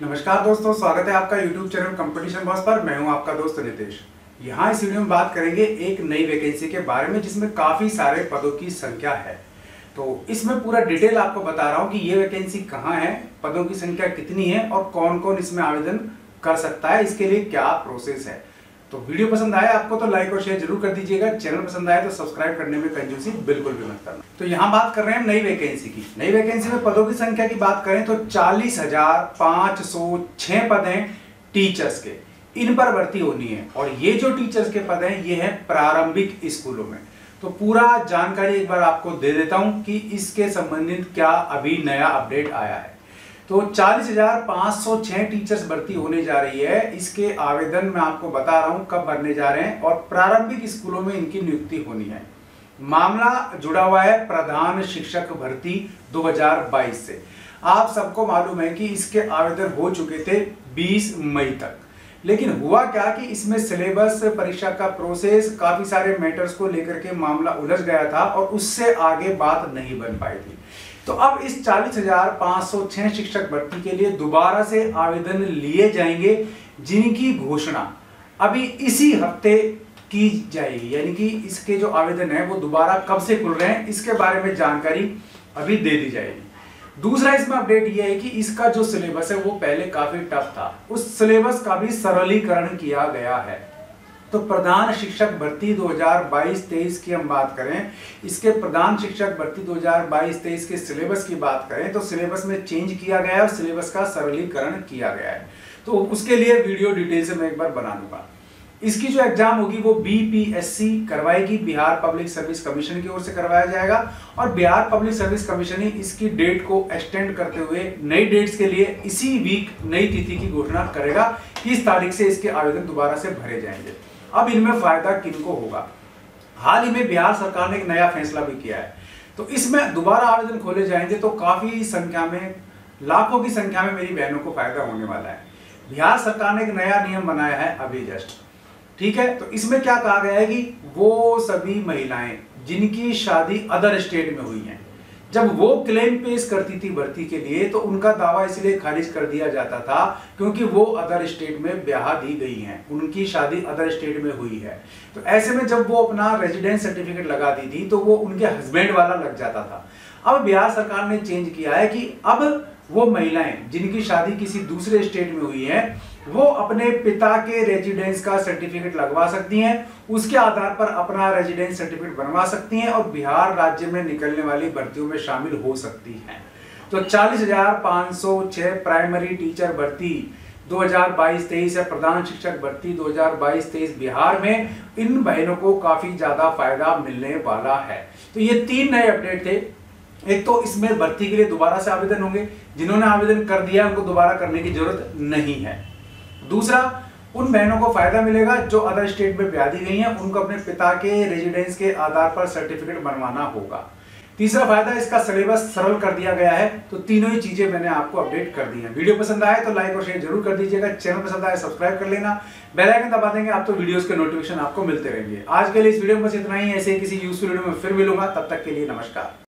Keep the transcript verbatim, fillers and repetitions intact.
नमस्कार दोस्तों, स्वागत है आपका YouTube चैनल कंपटीशन बॉस पर। मैं हूं आपका दोस्त नितेश। यहाँ इस वीडियो में बात करेंगे एक नई वैकेंसी के बारे में जिसमें काफी सारे पदों की संख्या है। तो इसमें पूरा डिटेल आपको बता रहा हूँ कि ये वैकेंसी कहाँ है, पदों की संख्या कितनी है और कौन कौन इसमें आवेदन कर सकता है, इसके लिए क्या प्रोसेस है। तो वीडियो पसंद आए आपको तो लाइक और शेयर जरूर कर दीजिएगा। चैनल पसंद आए तो सब्सक्राइब करने में कंजूसी बिल्कुल भी मत करना। तो यहाँ बात कर रहे हैं नई वैकेंसी की। नई वैकेंसी में पदों की संख्या की बात करें तो चालीस हजार पांच सौ छह पद हैं टीचर्स के, इन पर भर्ती होनी है। और ये जो टीचर्स के पद हैं ये है प्रारंभिक स्कूलों में। तो पूरा जानकारी एक बार आपको दे देता हूं कि इसके संबंधित क्या अभी नया अपडेट आया है। तो चालीस हजार पांच सौ छह टीचर्स भर्ती होने जा रही है। इसके आवेदन मैं आपको बता रहा हूं कब भरने जा रहे हैं और प्रारंभिक स्कूलों में इनकी नियुक्ति होनी है। मामला जुड़ा हुआ है प्रधान शिक्षक भर्ती दो हज़ार बाईस से। आप सबको मालूम है कि इसके आवेदन हो चुके थे बीस मई तक, लेकिन हुआ क्या कि इसमें सिलेबस, परीक्षा का प्रोसेस, काफी सारे मैटर्स को लेकर के मामला उलझ गया था और उससे आगे बात नहीं बन पाई थी। तो अब इस चालीस हजार पांच सौ छह शिक्षक भर्ती के लिए दोबारा से आवेदन लिए जाएंगे, जिनकी घोषणा अभी इसी हफ्ते की जाएगी। यानी कि इसके जो आवेदन है वो दोबारा कब से खुल रहे हैं इसके बारे में जानकारी अभी दे दी जाएगी। दूसरा इसमें अपडेट ये है कि इसका जो सिलेबस है वो पहले काफी टफ था, उस सिलेबस का भी सरलीकरण किया गया है। तो प्रधान शिक्षक भर्ती दो हज़ार बाईस तेईस की हम बात करें, इसके प्रधान शिक्षक भर्ती दो हज़ार बाईस तेईस के सिलेबस की बात करें तो सिलेबस में चेंज किया गया है और सिलेबस का सरलीकरण किया गया है। तो उसके लिए वीडियो डिटेल से मैं एक बार बना दूंगा। इसकी जो एग्जाम होगी वो बी पी एस सी करवाएगी, बिहार पब्लिक सर्विस कमीशन की ओर से करवाया जाएगा। और बिहार पब्लिक सर्विस कमीशन ही इसकी डेट को एक्सटेंड करते हुए नई डेट्स के लिए इसी वीक नई तिथि की घोषणा करेगा कि इस तारीख से इसके आवेदन दोबारा से भरे जाएंगे। अब इनमें फायदा किनको होगा? हाल ही में बिहार सरकार ने एक नया फैसला भी किया है। तो इसमें दोबारा आवेदन खोले जाएंगे तो काफी संख्या में, लाखों की संख्या में मेरी बहनों को फायदा होने वाला है। बिहार सरकार ने एक नया नियम बनाया है अभी जस्ट, ठीक है। तो इसमें क्या कहा गया है कि वो सभी महिलाएं जिनकी शादी अदर स्टेट में हुई है, जब वो क्लेम पेश करती थी भर्ती के लिए तो उनका दावा इसलिए खारिज कर दिया जाता था क्योंकि वो अदर स्टेट में ब्याह दी गई हैं, उनकी शादी अदर स्टेट में हुई है। तो ऐसे में जब वो अपना रेजिडेंस सर्टिफिकेट लगाती थी तो वो उनके हस्बैंड वाला लग जाता था। अब बिहार सरकार ने चेंज किया है कि अब वो महिलाएं जिनकी शादी किसी दूसरे स्टेट में हुई है वो अपने पिता के रेजिडेंस का सर्टिफिकेट लगवा सकती हैं, उसके आधार पर अपना रेजिडेंस सर्टिफिकेट बनवा सकती हैं और बिहार राज्य में निकलने वाली भर्तियों में शामिल हो सकती हैं। तो चालीस हजार पांच सौ छह प्राइमरी टीचर भर्ती दो हज़ार बाईस तेईस है, प्रधान शिक्षक भर्ती दो हज़ार बाईस तेईस बिहार में इन बहनों को काफी ज्यादा फायदा मिलने वाला है। तो ये तीन नए अपडेट थे। एक तो इसमें भर्ती के लिए दोबारा से आवेदन होंगे, जिन्होंने आवेदन कर दिया उनको दोबारा करने की जरूरत नहीं है। दूसरा, उन बहनों को फायदा मिलेगा जो अदर स्टेट में ब्याह दी गई हैं, उनको अपने पिता के रेजिडेंस के आधार पर सर्टिफिकेट बनवाना होगा। तीसरा फायदा, इसका सिलेबस सरल कर दिया गया है। तो तीनों ही चीजें मैंने आपको अपडेट कर दी हैं। वीडियो पसंद आए तो लाइक और शेयर जरूर कर दीजिएगा। चैनल पसंद आए सब्सक्राइब कर लेना, बेल आइकन दबा देंगे आप तो वीडियोस के नोटिफिकेशन आपको मिलते रहेंगे। आज के लिए इस वीडियो में बस इतना ही। ऐसे ही किसी यूजफुल वीडियो में फिर मिलूंगा, तब तक के लिए नमस्कार।